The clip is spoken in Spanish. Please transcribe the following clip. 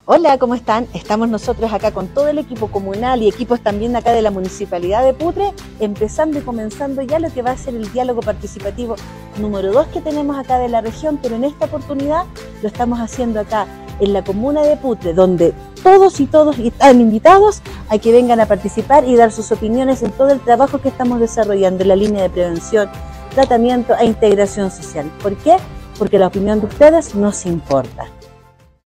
Hola, ¿cómo están? Estamos nosotros acá con todo el equipo comunal y equipos también acá de la Municipalidad de Putre, empezando y comenzando ya lo que va a ser el diálogo participativo número 2 que tenemos acá de la región, pero en esta oportunidad lo estamos haciendo acá en la comuna de Putre, donde todos y todos están invitados a que vengan a participar y dar sus opiniones en todo el trabajo que estamos desarrollando en la línea de prevención, tratamiento e integración social. ¿Por qué? Porque la opinión de ustedes nos importa.